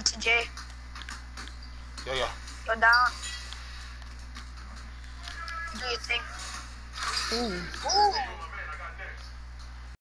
to J. Yeah. Go down. Do your thing. Ooh. Ooh.